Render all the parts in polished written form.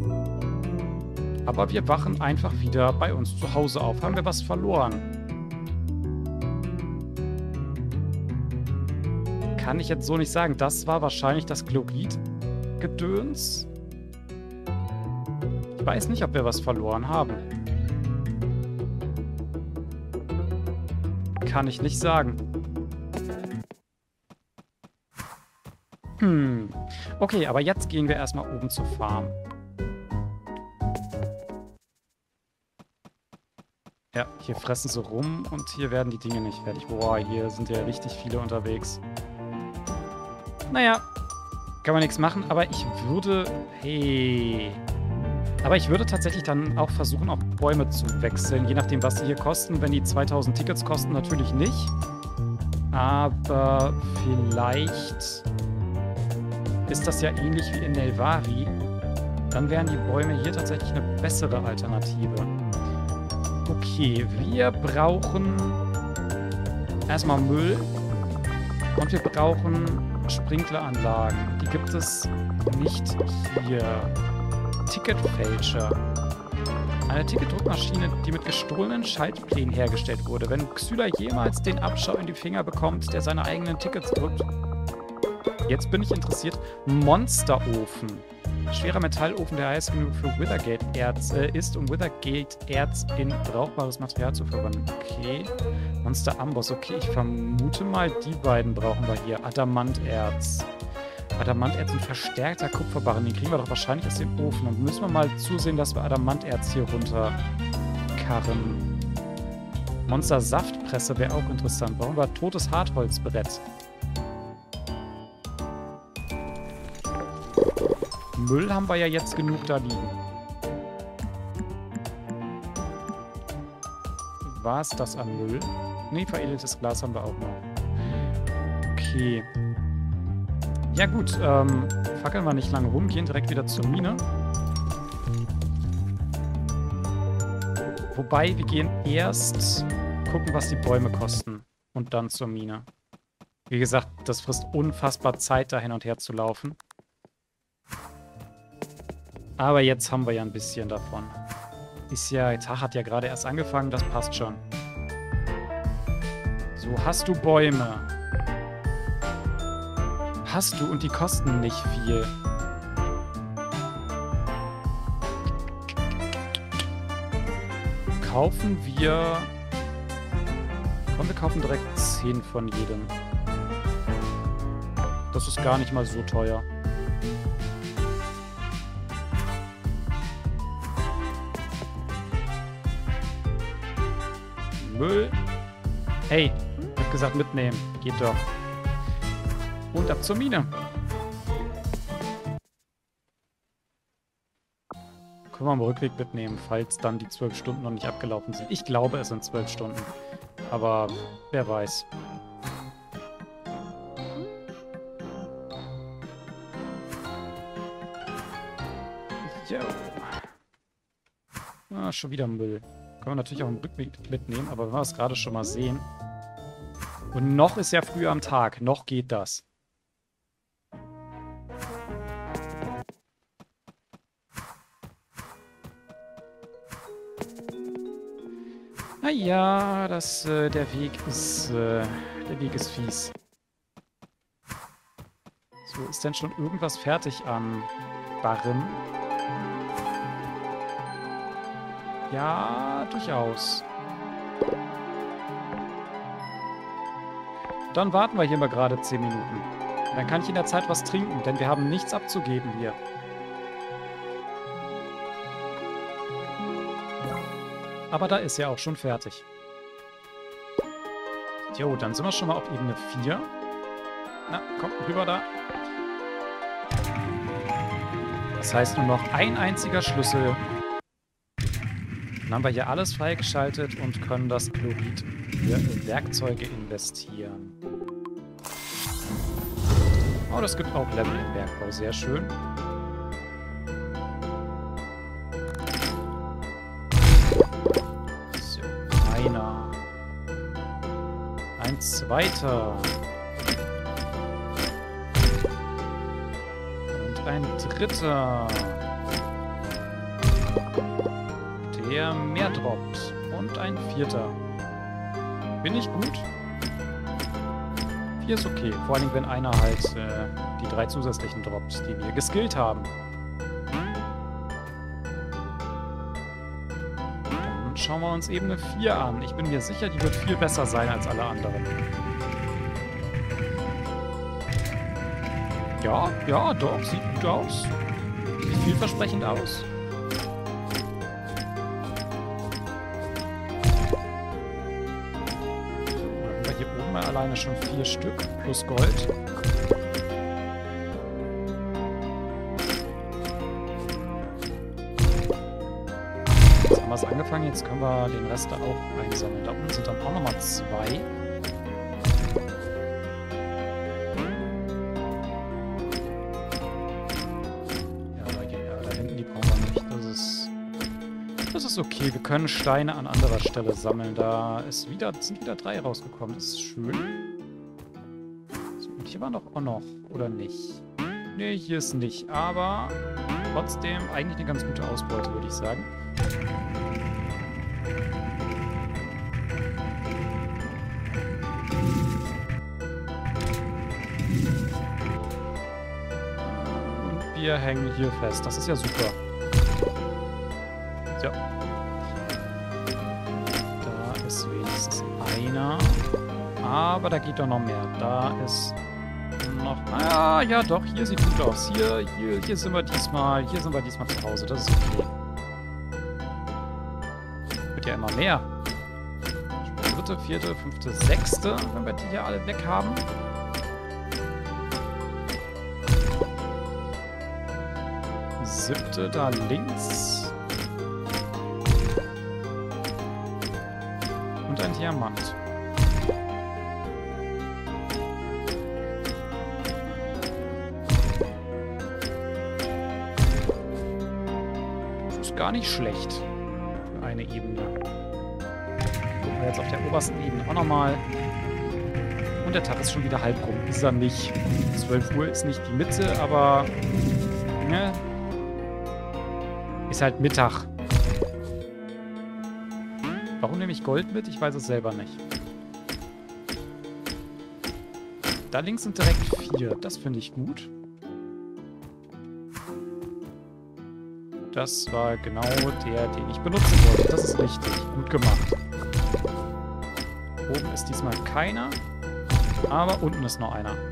Aber wir wachen einfach wieder bei uns zu Hause auf. Haben wir was verloren? Kann ich jetzt so nicht sagen. Das war wahrscheinlich das Chlorid-Gedöns. Ich weiß nicht, ob wir was verloren haben. Kann ich nicht sagen. Okay, aber jetzt gehen wir erstmal oben zur Farm. Ja, hier fressen sie rum und hier werden die Dinge nicht fertig. Boah, hier sind ja richtig viele unterwegs. Naja, kann man nichts machen, aber ich würde... Hey... Aber ich würde tatsächlich dann auch versuchen, auch Bäume zu wechseln, je nachdem, was sie hier kosten. Wenn die 2000 Tickets kosten, natürlich nicht. Aber vielleicht ist das ja ähnlich wie in Nelvari. Dann wären die Bäume hier tatsächlich eine bessere Alternative. Okay, wir brauchen erstmal Müll und wir brauchen Sprinkleranlagen. Die gibt es nicht hier. Ticketfälscher. Eine Ticketdruckmaschine, die mit gestohlenen Schaltplänen hergestellt wurde. Wenn Xyla jemals den Abschau in die Finger bekommt, der seine eigenen Tickets drückt. Jetzt bin ich interessiert. Monsterofen. Schwerer Metallofen, der heiß genug für Withergate-Erz ist, um Withergate-Erz in brauchbares Material zu verwandeln. Okay. Monster Amboss. Okay, ich vermute mal, die beiden brauchen wir hier. Adamanterz. Adamanterz und verstärkter Kupferbarren. Den kriegen wir doch wahrscheinlich aus dem Ofen. Dann müssen wir mal zusehen, dass wir Adamanterz hier runterkarren. Monster-Saftpresse wäre auch interessant. Brauchen wir totes Hartholzbrett. Müll haben wir ja jetzt genug da liegen. War es das an Müll? Ne, veredeltes Glas haben wir auch noch. Okay. Ja gut, fackeln wir nicht lange rum, gehen direkt wieder zur Mine. Wobei, wir gehen erst gucken, was die Bäume kosten. Und dann zur Mine. Wie gesagt, das frisst unfassbar Zeit, da hin und her zu laufen. Aber jetzt haben wir ja ein bisschen davon. Der Tag hat ja gerade erst angefangen, das passt schon. So, hast du Bäume? Hast du und die kosten nicht viel. Kaufen wir... Komm, wir kaufen direkt 10 von jedem. Das ist gar nicht mal so teuer. Müll. Hey, ich hab gesagt mitnehmen. Geht doch. Und ab zur Mine. Können wir am Rückweg mitnehmen, falls dann die 12 Stunden noch nicht abgelaufen sind. Ich glaube, es sind 12 Stunden. Aber wer weiß. Jo. Ah, schon wieder Müll. Können wir natürlich auch im Rückweg mitnehmen, aber wenn wir es gerade schon mal sehen. Und noch ist ja früh am Tag. Noch geht das. Naja, der Weg ist fies. So, ist denn schon irgendwas fertig an Barren? Ja, durchaus. Dann warten wir hier mal gerade 10 Minuten. Dann kann ich in der Zeit was trinken, denn wir haben nichts abzugeben hier. Aber da ist ja auch schon fertig. Jo, dann sind wir schon mal auf Ebene 4. Na, kommt rüber da. Das heißt nur noch ein einziger Schlüssel. Dann haben wir hier alles freigeschaltet und können das Chlorid für Werkzeuge investieren. Oh, das gibt auch Level im Bergbau. Sehr schön. So, einer. Ein zweiter. Und ein dritter. der mehr droppt. Und ein 4. Bin ich gut? 4 ist okay. Vor allem, wenn einer halt die 3 zusätzlichen droppt, die wir geskillt haben. Dann schauen wir uns eben eine 4 an. Ich bin mir sicher, die wird viel besser sein als alle anderen. Ja, ja, doch. Sieht gut aus. Sieht vielversprechend aus. Hier oben mal alleine schon 4 Stück plus Gold. Jetzt haben wir es angefangen, jetzt können wir den Rest da auch einsammeln. Da unten sind dann auch nochmal 2. Das ist okay, wir können Steine an anderer Stelle sammeln. Da sind wieder 3 rausgekommen. Das ist schön. So, und hier war noch auch noch, oder nicht? Nee, hier ist nicht. Aber trotzdem eigentlich eine ganz gute Ausbeute, würde ich sagen. Und wir hängen hier fest. Das ist ja super. Ja. Da ist wenigstens einer. Aber da geht doch noch mehr. Da ist noch... Ah, ja doch, hier sieht gut aus. Hier sind wir diesmal zu Hause. Das ist okay. Wird ja immer mehr. 3., 4., 5., 6., wenn wir die hier alle weg haben. Siebte da links. Und ein Diamant. Das ist gar nicht schlecht für eine Ebene. Gucken wir jetzt auf der obersten Ebene auch nochmal. Und der Tag ist schon wieder halb rum. Ist er nicht. 12 Uhr ist nicht die Mitte, aber... Ne? Ist halt Mittag. Warum nehme ich Gold mit? Ich weiß es selber nicht. Da links sind direkt 4. Das finde ich gut. Das war genau der, den ich benutzen wollte. Das ist richtig. Gut gemacht. Oben ist diesmal keiner. Aber unten ist noch einer.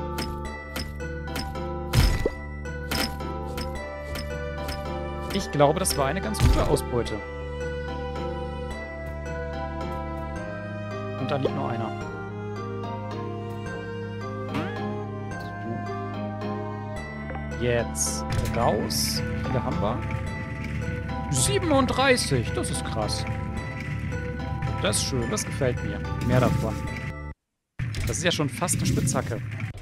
Ich glaube, das war eine ganz gute Ausbeute. Und da liegt noch einer. So. Jetzt raus. Wie viele haben wir? 37. Das ist krass. Das ist schön. Das gefällt mir. Mehr davon. Das ist ja schon fast eine Spitzhacke.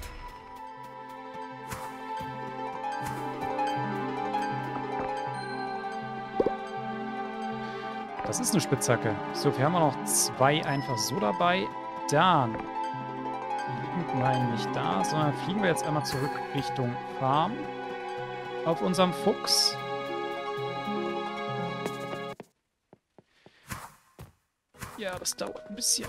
Das ist eine Spitzhacke. So, wir haben noch 2 einfach so dabei. Dann. Nein, nicht da, sondern fliegen wir jetzt einmal zurück Richtung Farm. Auf unserem Fuchs. Ja, das dauert ein bisschen.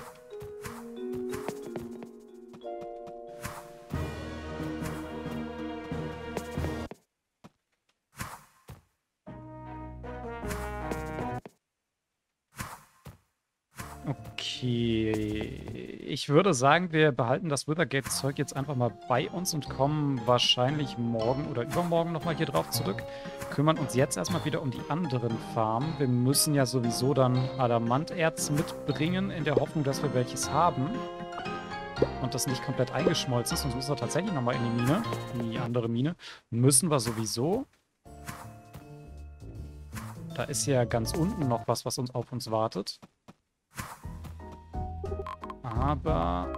Okay, ich würde sagen, wir behalten das Withergate-Zeug jetzt einfach mal bei uns und kommen wahrscheinlich morgen oder übermorgen nochmal hier drauf zurück. Kümmern uns jetzt erstmal wieder um die anderen Farmen. Wir müssen ja sowieso dann Adamanterz mitbringen, in der Hoffnung, dass wir welches haben. Und das nicht komplett eingeschmolzen ist, sonst müssen wir tatsächlich nochmal in die Mine, in die andere Mine. Müssen wir sowieso. Da ist ja ganz unten noch was, was uns auf uns wartet. Aber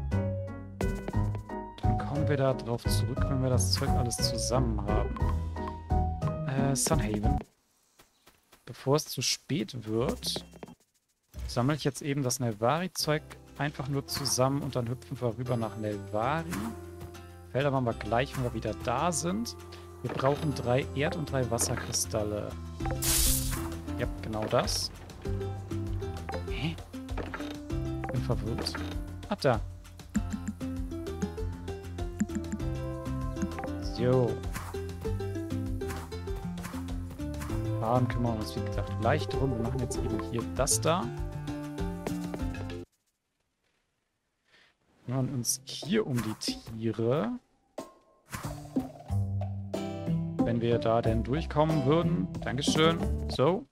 dann kommen wir da drauf zurück, wenn wir das Zeug alles zusammen haben. Sunhaven. Bevor es zu spät wird, sammle ich jetzt eben das Nelvari-Zeug einfach nur zusammen und dann hüpfen wir rüber nach Nelvari. Felder machen wir gleich, wenn wir wieder da sind. Wir brauchen 3 Erd- und 3 Wasserkristalle. Ja, genau das. Hä? Bin verwirrt. Ah, da. So. Fahren kümmern wir uns, wie gesagt, gleich drum. Wir machen jetzt eben hier das da. Wir kümmern uns hier um die Tiere. Wenn wir da denn durchkommen würden. Dankeschön. So.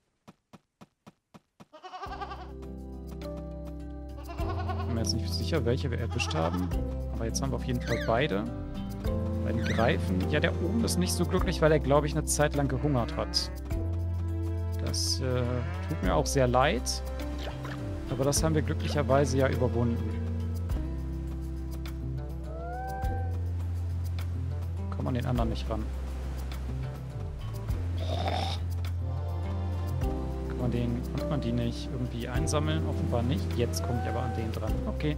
Ich bin mir jetzt nicht sicher, welche wir erwischt haben. Aber jetzt haben wir auf jeden Fall beide. Bei den Greifen. Ja, der oben ist nicht so glücklich, weil er, glaube ich, eine Zeit lang gehungert hat. Das tut mir auch sehr leid. Aber das haben wir glücklicherweise ja überwunden. Kommt an den anderen nicht ran. Konnte man die nicht irgendwie einsammeln? Offenbar nicht. Jetzt komme ich aber an den dran. Okay.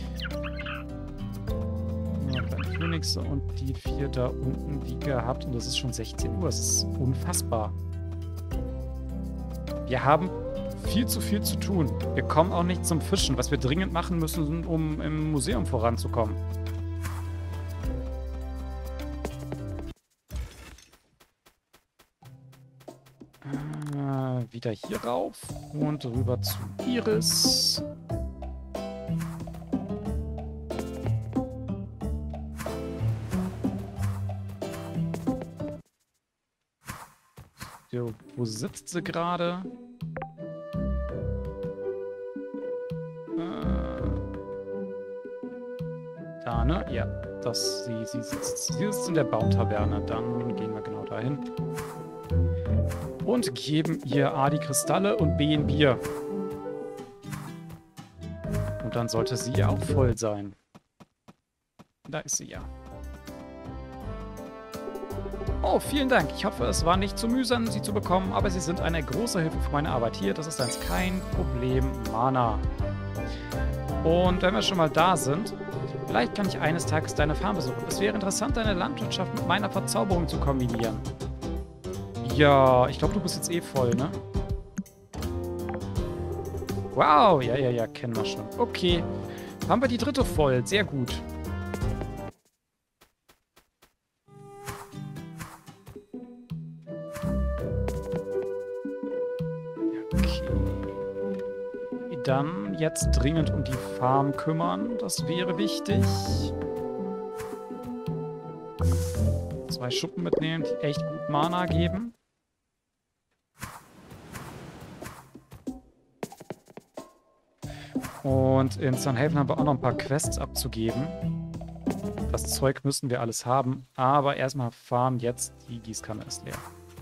Ja, dann Phoenix und die 4 da unten wie gehabt. Und das ist schon 16 Uhr. Das ist unfassbar. Wir haben viel zu tun. Wir kommen auch nicht zum Fischen, was wir dringend machen müssen, um im Museum voranzukommen. Wieder hier rauf und rüber zu Iris. So, wo sitzt sie gerade? Da, ne? Ja, sie sitzt in der Baumtaverne. Dann gehen wir genau dahin. Und geben ihr A die Kristalle und B ein Bier. Und dann sollte sie ja auch voll sein. Da ist sie ja. Oh, vielen Dank. Ich hoffe, es war nicht zu mühsam, sie zu bekommen, aber sie sind eine große Hilfe für meine Arbeit hier. Das ist eins kein Problem, Mana. Und wenn wir schon mal da sind, vielleicht kann ich eines Tages deine Farm besuchen. Es wäre interessant, deine Landwirtschaft mit meiner Verzauberung zu kombinieren. Ja, ich glaube, du bist jetzt eh voll, ne? Wow, ja, kennen wir schon. Okay, haben wir die 3. voll. Sehr gut. Okay. Dann jetzt dringend um die Farm kümmern. Das wäre wichtig. 2 Schuppen mitnehmen, die echt gut Mana geben. Und in Sunhaven haben wir auch noch ein paar Quests abzugeben. Das Zeug müssen wir alles haben. Aber erstmal farmen jetzt. Die Gießkanne ist leer.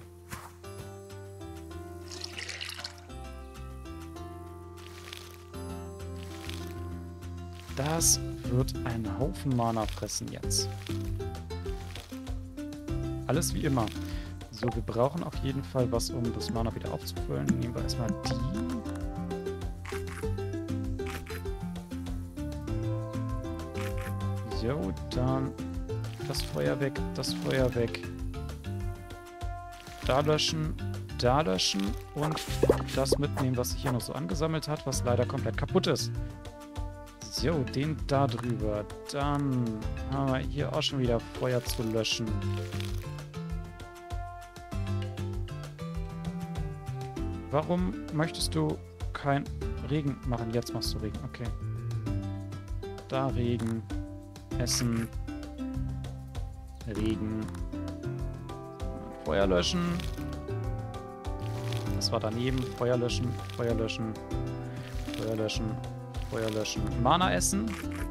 Das wird ein Haufen Mana fressen jetzt. Alles wie immer. So, wir brauchen auf jeden Fall was, um das Mana wieder aufzufüllen. Nehmen wir erstmal die. So, dann das Feuer weg, das Feuer weg. Da löschen und das mitnehmen, was sich hier noch so angesammelt hat, was leider komplett kaputt ist. So, den da drüber. Dann haben wir hier auch schon wieder Feuer zu löschen. Warum möchtest du kein Regen machen? Jetzt machst du Regen, okay. Da Regen. Essen. Regen. Feuer löschen. Das war daneben. Feuer löschen, Feuer löschen, Feuer löschen, Feuer löschen. Mana essen.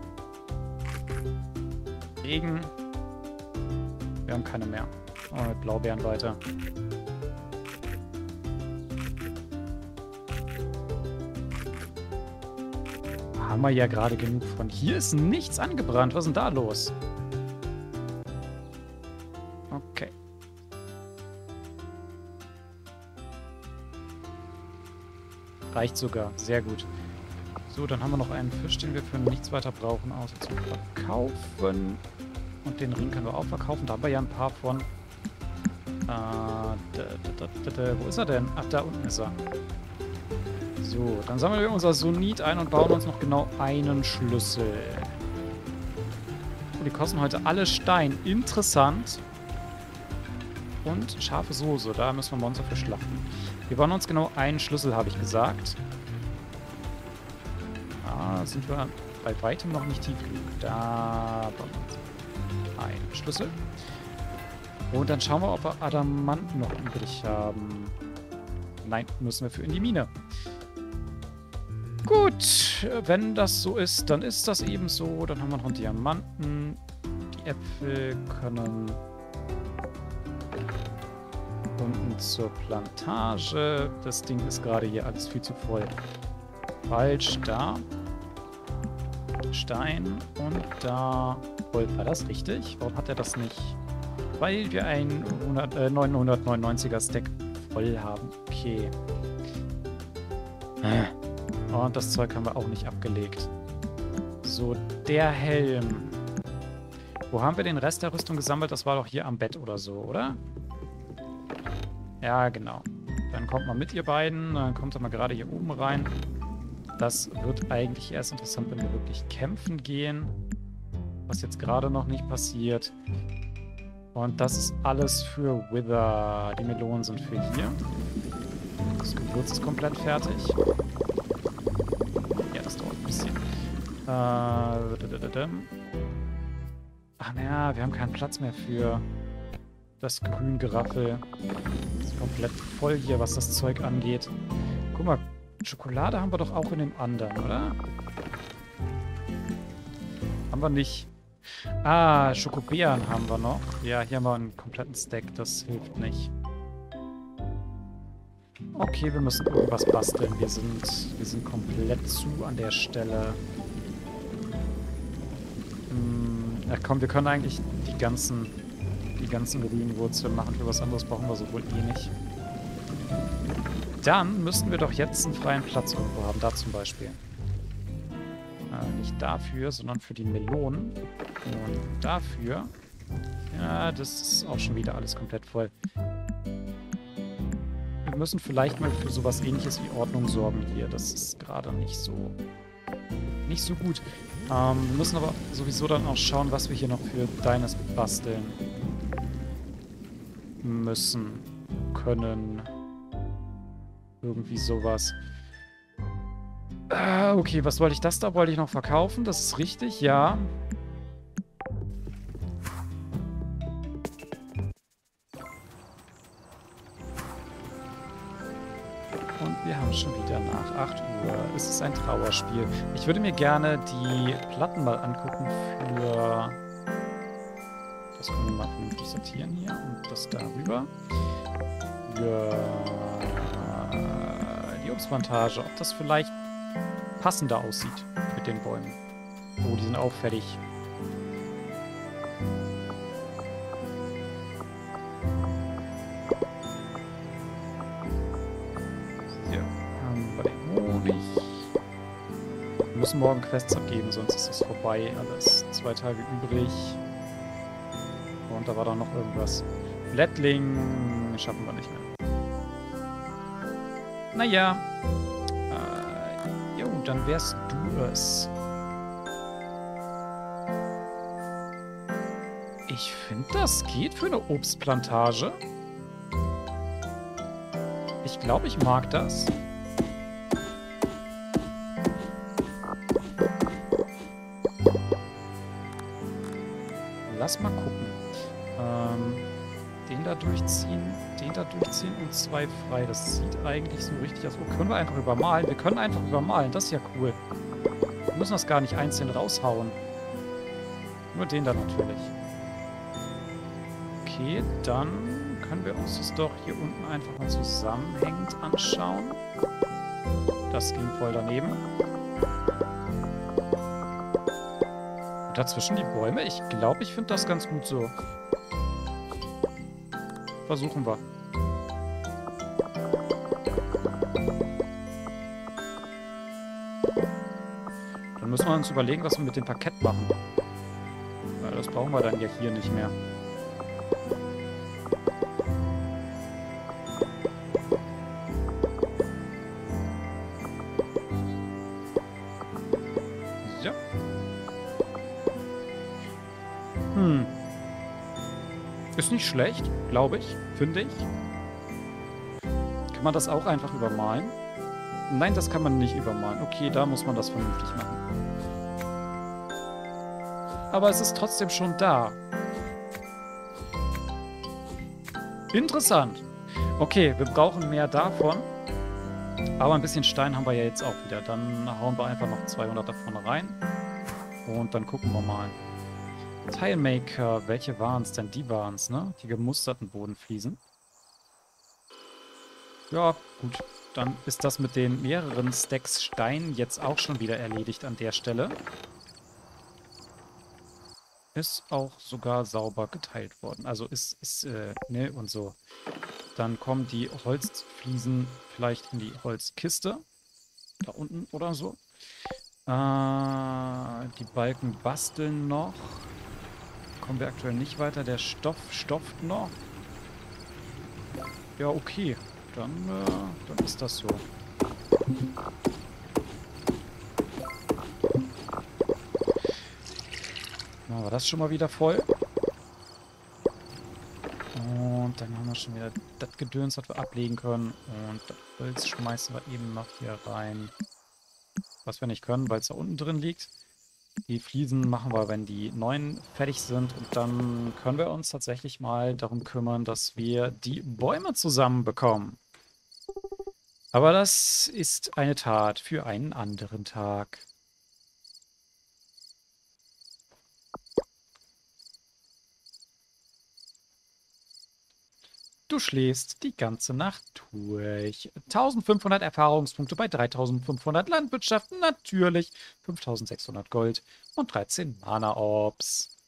Regen. Wir haben keine mehr. Oh, mit Blaubeeren weiter. Haben wir ja gerade genug von. Hier ist nichts angebrannt. Was ist denn da los? Okay. Reicht sogar. Sehr gut. So, dann haben wir noch einen Fisch, den wir für nichts weiter brauchen, außer zum Verkaufen. Und den Ring können wir auch verkaufen. Da haben wir ja ein paar von. Wo ist er denn? Ach, da unten ist er. So, dann sammeln wir unser Sonit ein und bauen uns noch genau einen Schlüssel. Oh, die kosten heute alle Stein. Interessant. Und scharfe Soße. Da müssen wir Monster für schlachten. Wir bauen uns genau einen Schlüssel, habe ich gesagt. Da sind wir bei weitem noch nicht tief genug. Da bauen wir uns einen Schlüssel. Und dann schauen wir, ob wir Adamant noch übrig haben. Nein, müssen wir für in die Mine. Gut, wenn das so ist, dann ist das eben so. Dann haben wir noch einen Diamanten. Die Äpfel können unten zur Plantage. Das Ding ist gerade hier alles viel zu voll. Falsch, da. Stein und da Gold. War das richtig? Warum hat er das nicht? Weil wir ein 999er Stack voll haben. Okay. Und das Zeug haben wir auch nicht abgelegt. So, der Helm. Wo haben wir den Rest der Rüstung gesammelt? Das war doch hier am Bett oder so, oder? Ja, genau. Dann kommt mal mit, ihr beiden. Dann kommt er mal gerade hier oben rein. Das wird eigentlich erst interessant, wenn wir wirklich kämpfen gehen. Was jetzt gerade noch nicht passiert. Und das ist alles für Wither. Die Melonen sind für hier. Das Gewürz ist komplett fertig. Ja, das dauert ein bisschen. Ach naja, wir haben keinen Platz mehr für das Grüngeraffel. Das ist komplett voll hier, was das Zeug angeht. Guck mal, Schokolade haben wir doch auch in dem anderen, oder? Haben wir nicht. Ah, Schokobeeren haben wir noch. Ja, hier haben wir einen kompletten Stack. Das hilft nicht. Okay, wir müssen irgendwas basteln. Wir sind komplett zu an der Stelle. Ja komm, wir können eigentlich die ganzen Grünwurzeln machen. Für was anderes brauchen wir so wohl eh nicht. Dann müssten wir doch jetzt einen freien Platz irgendwo haben. Da zum Beispiel. Nicht dafür, sondern für die Melonen. Und dafür. Ja, das ist auch schon wieder alles komplett voll. Wir müssen vielleicht mal für sowas Ähnliches wie Ordnung sorgen hier. Das ist gerade nicht so gut. Wir müssen aber sowieso dann auch schauen, was wir hier noch für deines basteln müssen, können. Irgendwie sowas. Okay, was wollte ich das da? Wollte ich noch verkaufen? Das ist richtig, ja. Und wir haben schon wieder nach 8 Uhr. Es ist ein Trauerspiel. Ich würde mir gerne die Platten mal angucken für... Das können wir mal vernünftig sortieren hier. Und das da rüber. Für die Obstplantage. Ob das vielleicht passender aussieht mit den Bäumen. Oh, die sind auffällig. Hier haben wir den Honig. Wir müssen morgen Quests abgeben, sonst ist es vorbei. Alles 2 Tage übrig. Und da war dann noch irgendwas. Blättling schaffen wir nicht mehr. Naja. Jo, dann wärst du es. Ich finde, das geht für eine Obstplantage. Ich glaube, ich mag das. Lass mal gucken. Den da durchziehen und 2 frei. Das sieht eigentlich so richtig aus. Oh, können wir einfach übermalen? Wir können einfach übermalen. Das ist ja cool. Wir müssen das gar nicht einzeln raushauen. Nur den da natürlich. Okay, dann können wir uns das doch hier unten einfach mal zusammenhängend anschauen. Das ging voll daneben. Und dazwischen die Bäume. Ich glaube, ich finde das ganz gut so. Versuchen wir. Dann müssen wir uns überlegen, was wir mit dem Parkett machen. Weil das brauchen wir dann ja hier nicht mehr. ist nicht schlecht, glaube ich, finde ich. Kann man das auch einfach übermalen? Nein, das kann man nicht übermalen. Okay, da muss man das vernünftig machen. Aber es ist trotzdem schon da. Interessant. Okay, wir brauchen mehr davon. Aber ein bisschen Stein haben wir ja jetzt auch wieder. Dann hauen wir einfach noch 200 davon rein. Und dann gucken wir mal. Tilemaker, welche waren es denn? Die waren es, ne? Die gemusterten Bodenfliesen. Ja, gut. Dann ist das mit den mehreren Stacks Stein jetzt auch schon wieder erledigt an der Stelle. Ist auch sogar sauber geteilt worden. Also ne, und so. Dann kommen die Holzfliesen vielleicht in die Holzkiste. Da unten oder so. Die Balken basteln noch. Kommen wir aktuell nicht weiter. Der Stoff stofft noch. Ja, okay. Dann ist das so. Dann war das schon mal wieder voll. Und dann haben wir schon wieder das Gedöns, was wir ablegen können. Und das Holz schmeißen wir eben noch hier rein. Was wir nicht können, weil es da unten drin liegt. Die Fliesen machen wir, wenn die neuen fertig sind. Und dann können wir uns tatsächlich mal darum kümmern, dass wir die Bäume zusammenbekommen. Aber das ist eine Tat für einen anderen Tag. Du schläfst die ganze Nacht durch. 1500 Erfahrungspunkte bei 3500 Landwirtschaften, natürlich 5600 Gold und 13 Mana-Orbs.